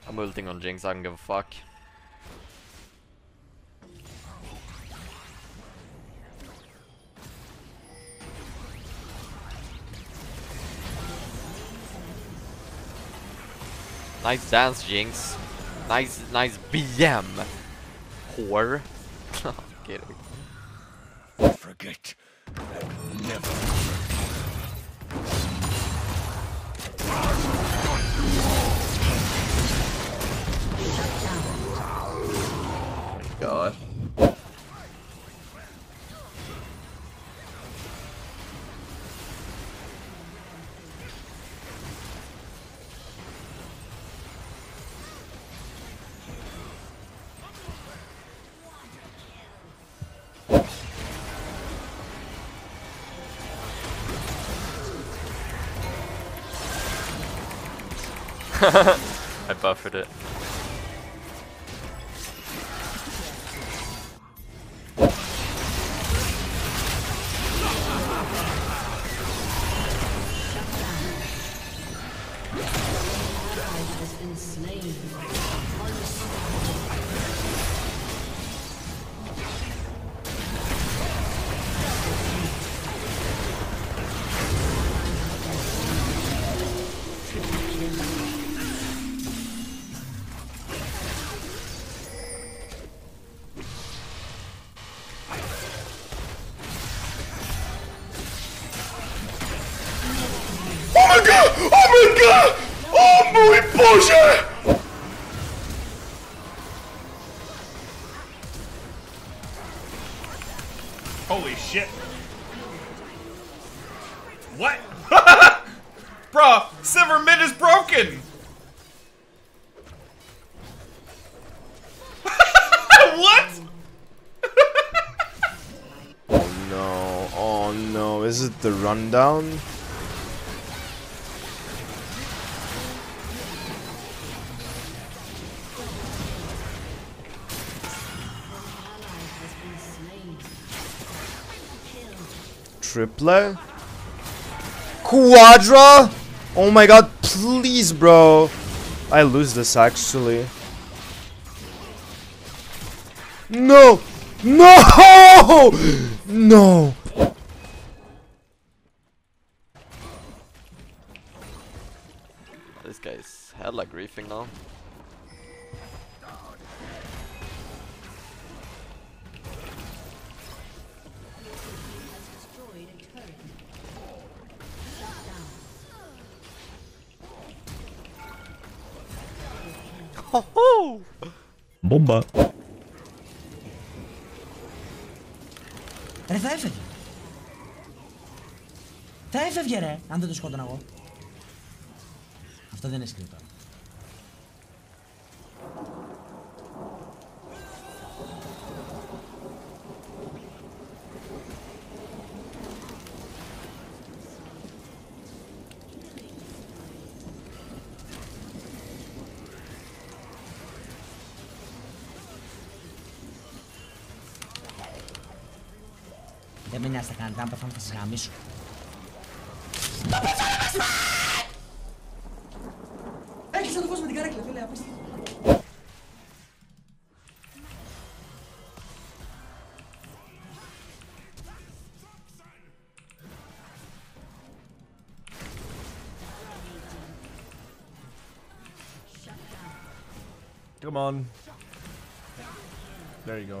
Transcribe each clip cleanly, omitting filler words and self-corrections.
I'm ulting on Jinx, I don't give a fuck. Nice dance, Jinx. Nice BM. Whore. Kidding. Forget and never. God. I buffered it. Oh my god! Oh my god! Oh mój Boże! Holy shit. What? Bruh, Silver mid is broken! What? Oh no, is it the rundown? Triple? Quadra? Oh my god, please, bro. I lose this actually. No! No! No! This guy's hella griefing now. Ho Bomba. Ρε θα έφευγε. Θα έφευγε ρε, αν δεν το σκότωνα εγώ. Αυτό δεν είναι σκρίπτο. Δεν με νοιάζει τα κάνετε, αν πεθάνω θα σας γαμίσω. Έκλεισα το φως με την καρέκλα, φίλε, απίστευτο. Come on. There you go.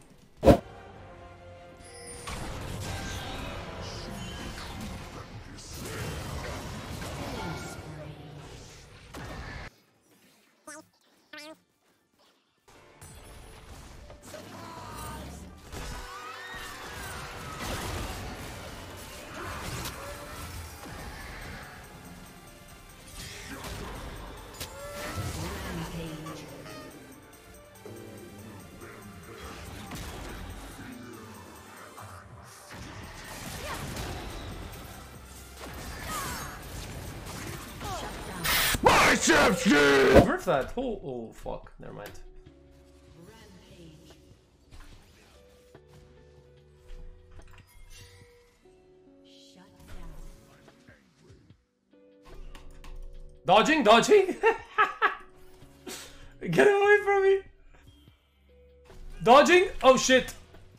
Where's that? Oh, fuck. Never mind. Dodging? Get away from me! Dodging! Oh shit!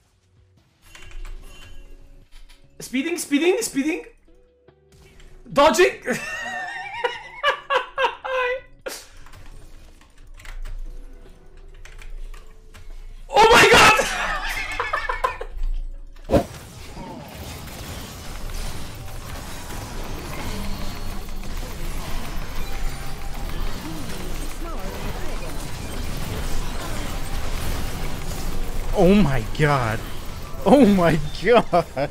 Speeding, speeding, speeding! Dodging! Oh my god! Oh my god. Oh my god.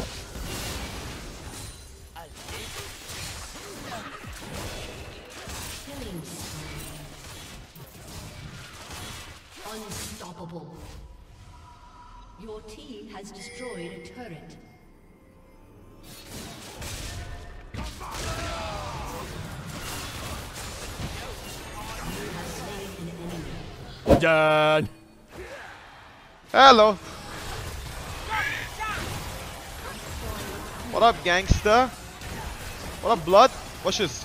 Unstoppable. Your team has destroyed a turret. You have slain an enemy. Done. Hello. What up, gangster? What up, blood? Watch this.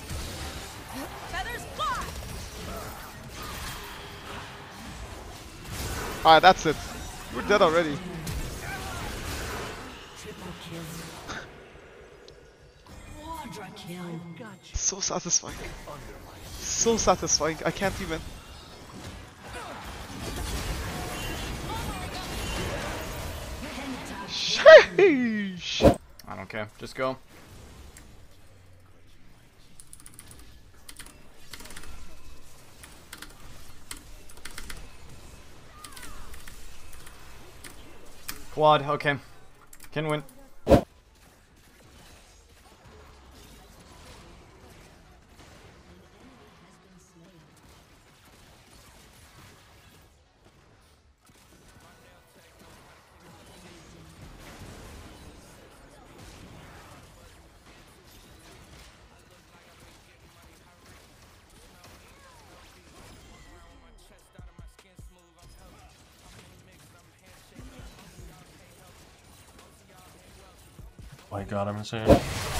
Alright, that's it. We're dead already. Triple kill. Quadra kill. So satisfying. So satisfying. I can't even. Sheesh. I don't care. Just go. Quad, okay. Can win. My god, I'm insane.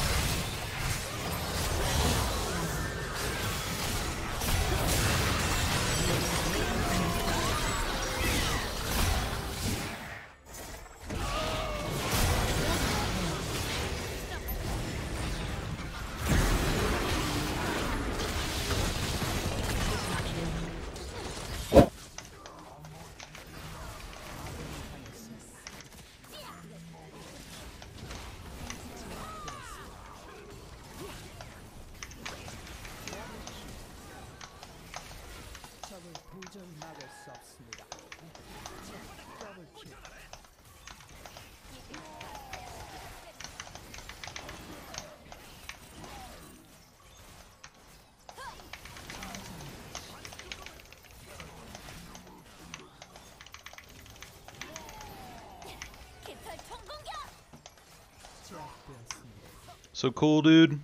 So cool, dude.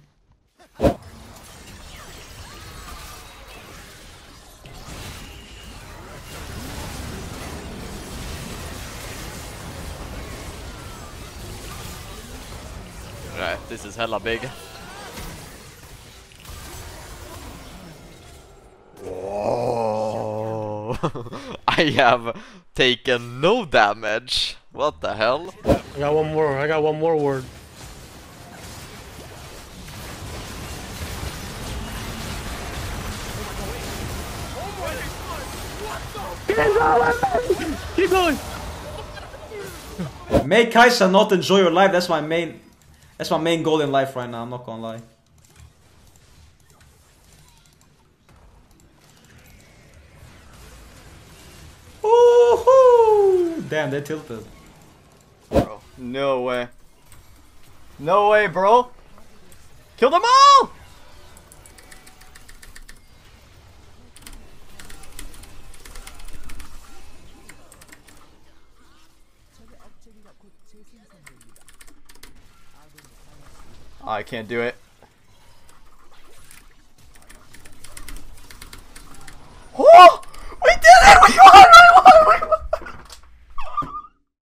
Right, this is hella big. Whoa. I have taken no damage. What the hell? I got one more word. Keep going. Make Kai'Sa not enjoy your life. That's my main goal in life right now. I'm not gonna lie. Woohoo! Damn, they tilted. Bro, no way. No way, bro. Kill them all! I can't do it.